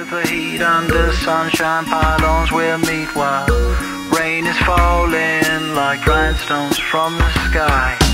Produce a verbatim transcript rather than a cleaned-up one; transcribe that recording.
Superheat under sunshine pylons we'll meet while rain is falling like grindstones from the sky.